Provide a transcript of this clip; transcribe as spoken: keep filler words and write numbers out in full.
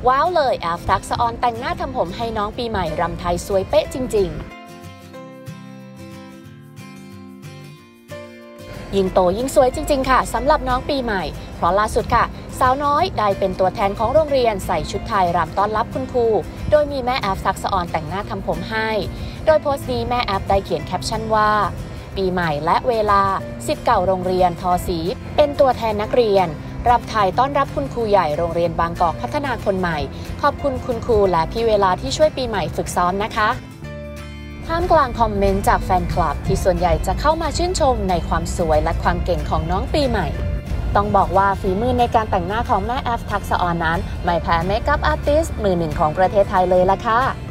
ว้าวเลยแอฟทักษะออนแต่งหน้าทำผมให้น้องปีใหม่รำไทยสวยเป๊ะจริงๆยิ่งโตยิ่งสวยจริงๆค่ะสำหรับน้องปีใหม่เพราะล่าสุดค่ะสาวน้อยได้เป็นตัวแทนของโรงเรียนใส่ชุดไทยรำต้อนรับคุณครูโดยมีแม่แอฟทักษะออนแต่งหน้าทำผมให้โดยโพสต์นี้แม่แอฟได้เขียนแคปชั่นว่าปีใหม่และเวลาศิษย์เก่าโรงเรียนทอศรีเป็นตัวแทนนักเรียนรำไทยต้อนรับคุณครูใหญ่โรงเรียนบางกอกพัฒนาคนใหม่ขอบคุณคุณครูและพี่เวลาที่ช่วยปีใหม่ฝึกซ้อมนะคะท่ามกลางคอมเมนต์จากแฟนคลับที่ส่วนใหญ่จะเข้ามาชื่นชมในความสวยและความเก่งของน้องปีใหม่ต้องบอกว่าฝีมือในการแต่งหน้าของแม่แอฟทักษะออนนั้นไม่แพ้เมคอัพอาร์ติสต์มือหนึ่งของประเทศไทยเลยล่ะค่ะ